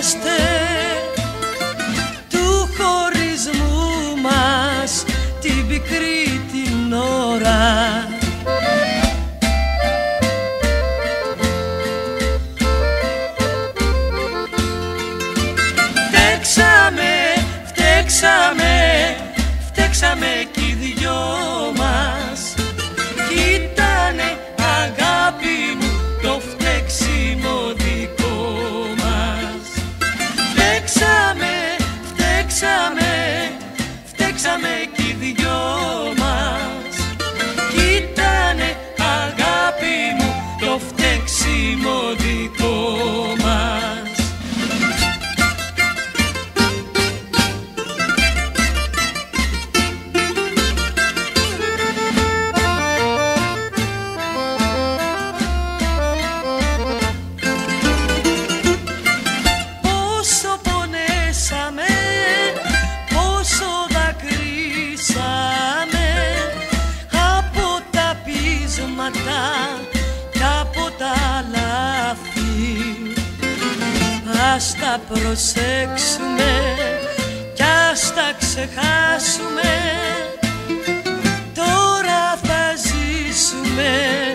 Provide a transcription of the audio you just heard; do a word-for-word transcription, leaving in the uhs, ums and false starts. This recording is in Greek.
θυμάστε του χωρισμού μας την πικρή την ώρα. Φταίξαμε, φταίξαμε, φταίξαμε κι οι δυο μας κι ήτανε αγάπη μου το φταίξιμο δικό μας. Φταίξαμε, φταίξαμε, φταίξαμε κι οι δυο μας κι ήτανε αγάπη μου το φταίξιμο δικό μας. Κι από τα λάθη ας τα προσέξουμε κι ας τα ξεχάσουμε, τώρα θα ζήσουμε